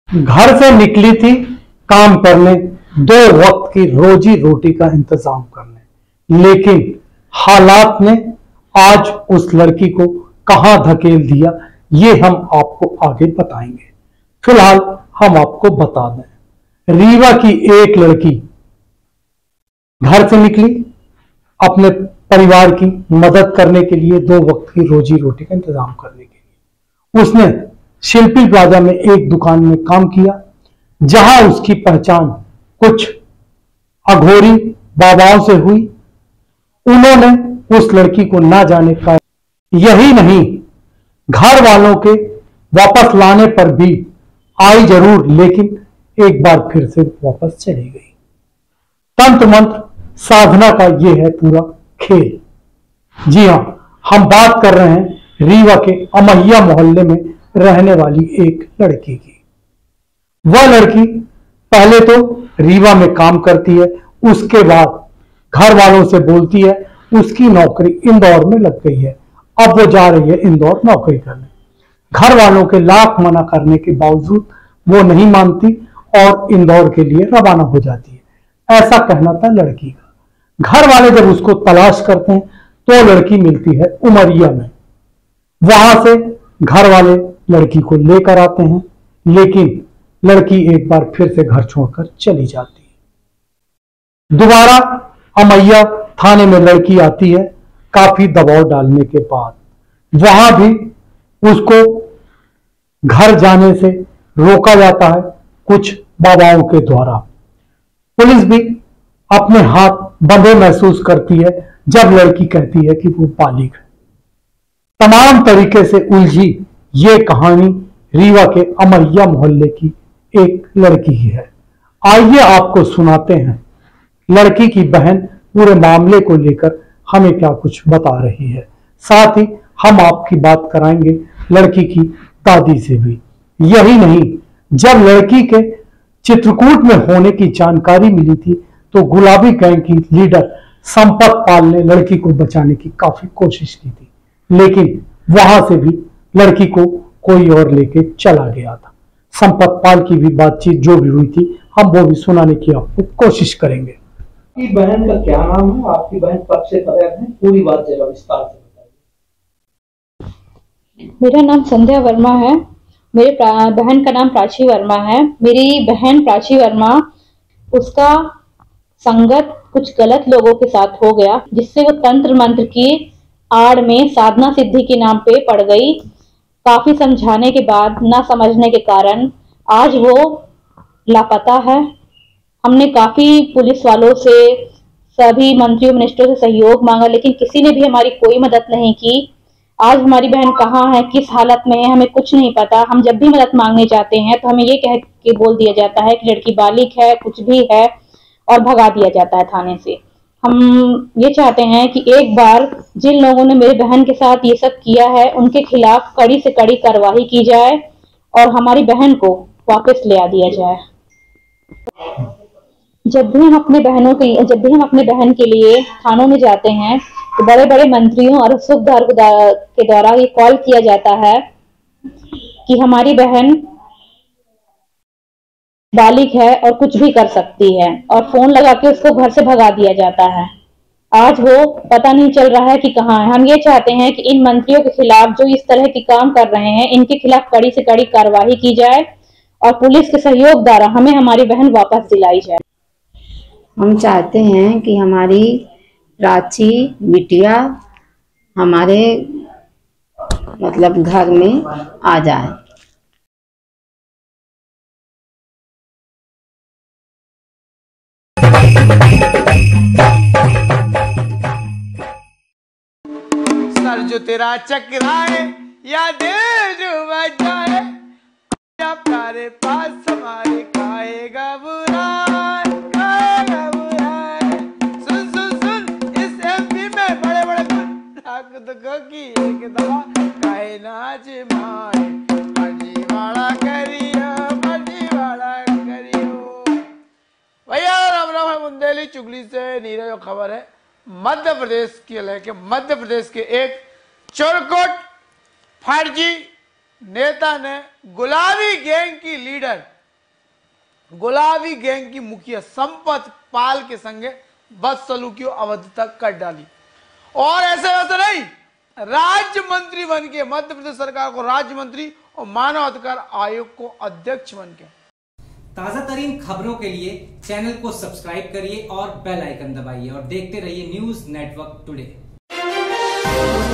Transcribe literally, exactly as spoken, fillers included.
घर से निकली थी काम करने, दो वक्त की रोजी रोटी का इंतजाम करने, लेकिन हालात ने आज उस लड़की को कहां धकेल दिया ये हम आपको आगे बताएंगे। फिलहाल हम आपको बता दें, रीवा की एक लड़की घर से निकली अपने परिवार की मदद करने के लिए, दो वक्त की रोजी रोटी का इंतजाम करने के लिए। उसने शिल्पी प्लाजा में एक दुकान में काम किया, जहां उसकी पहचान कुछ अघोरी बाबाओं से हुई। उन्होंने उस लड़की को ना जाने का, यही नहीं घर वालों के वापस लाने पर भी आई जरूर, लेकिन एक बार फिर से वापस चली गई। तंत्र मंत्र साधना का यह है पूरा खेल। जी हां, हम बात कर रहे हैं रीवा के अमैया मोहल्ले में रहने वाली एक लड़की की। वह लड़की पहले तो रीवा में काम करती है, उसके बाद घर वालों से बोलती है उसकी नौकरी इंदौर में लग गई है, अब वो जा रही है इंदौर नौकरी करने। घर वालों के लाख मना करने के बावजूद वो नहीं मानती और इंदौर के लिए रवाना हो जाती है। ऐसा कहना था लड़की का। घर वाले जब उसको तलाश करते हैं तो लड़की मिलती है उमरिया में। वहां से घर वाले लड़की को लेकर आते हैं, लेकिन लड़की एक बार फिर से घर छोड़कर चली जाती है। दोबारा अमैया थाने में लड़की आती है, काफी दबाव डालने के बाद। वहां भी उसको घर जाने से रोका जाता है कुछ बाबाओं के द्वारा। पुलिस भी अपने हाथ बंधे महसूस करती है जब लड़की कहती है कि वो बालिग है। तमाम तरीके से उलझी ये कहानी रीवा के अमैया मोहल्ले की एक लड़की की है। आइए आपको सुनाते हैं लड़की की बहन पूरे मामले को लेकर हमें क्या कुछ बता रही है। साथ ही हम आपकी बात कराएंगे लड़की की दादी से भी। यही नहीं, जब लड़की के चित्रकूट में होने की जानकारी मिली थी तो गुलाबी गैंग की लीडर संपत पाल ने लड़की को बचाने की काफी कोशिश की थी, लेकिन वहां से भी लड़की को कोई और लेके चला गया था। संपत पाल की भी बातचीत जो भी हुई थी हम वो भी सुनाने की आपको कोशिश करेंगे। आपकी बहन का क्या नाम है? आपकी बहन कब से गायब है? पूरी बात जरा विस्तार से बताइए। मेरा नाम संध्या वर्मा है। मेरे बहन का नाम प्राची वर्मा है। मेरी बहन प्राची वर्मा, उसका संगत कुछ गलत लोगों के साथ हो गया, जिससे वो तंत्र मंत्र की आड़ में साधना सिद्धि के नाम पे पड़ गई। काफी समझाने के बाद ना समझने के कारण आज वो लापता है। हमने काफी पुलिस वालों से, सभी मंत्रियों मिनिस्टरों से सहयोग मांगा, लेकिन किसी ने भी हमारी कोई मदद नहीं की। आज हमारी बहन कहाँ है, किस हालत में है, हमें कुछ नहीं पता। हम जब भी मदद मांगने जाते हैं तो हमें ये कह के बोल दिया जाता है कि लड़की बालिग है, कुछ भी है, और भगा दिया जाता है थाने से। हम ये चाहते हैं कि एक बार जिन लोगों ने मेरी बहन के साथ ये सब किया है उनके खिलाफ कड़ी से कड़ी कार्रवाई की जाए और हमारी बहन को वापस ले आ दिया जाए। जब भी हम अपने बहनों के जब भी हम अपने बहन के लिए थानों में जाते हैं तो बड़े बड़े मंत्रियों और सूबेदार के द्वारा ये कॉल किया जाता है कि हमारी बहन बालिग है और कुछ भी कर सकती है, और फोन लगा के उसको घर से भगा दिया जाता है। आज वो पता नहीं चल रहा है कि कहाँ है। हम ये चाहते हैं कि इन मंत्रियों के खिलाफ जो इस तरह के काम कर रहे हैं, इनके खिलाफ कड़ी से कड़ी कार्रवाई की जाए और पुलिस के सहयोग द्वारा हमें हमारी बहन वापस दिलाई जाए। हम चाहते हैं कि हमारी प्राची बिटिया हमारे मतलब घर में आ जाए। सर जो तेरा चकराए या दिल जो बजाए, या प्यारे पास हमारे खाएगा बुरा, खाएगा बुरा। सुन सुन सुन, इस एमपी में बड़े बड़े ताकत की एक दवा काहे नाच माए, मर्जी वाला करियो, मर्जी वाला करियो। भैया राम राम है। बुंदेली चुगली से नीरज खबर है मध्य प्रदेश की लेके मध्य प्रदेश के एक चोरकोट फर्जी नेता ने गुलाबी गैंग की लीडर गुलाबी गैंग की मुखिया संपत पाल के संगे बदसलूकी अवधि तक कर डाली। और ऐसे वैसे नहीं, राज्य मंत्री बन के मध्य प्रदेश सरकार को राज्य मंत्री और मानव अधिकार आयोग को अध्यक्ष बन के। ताजा तरीन खबरों के लिए चैनल को सब्सक्राइब करिए और बेल आइकन दबाइए और देखते रहिए न्यूज नेटवर्क टुडे।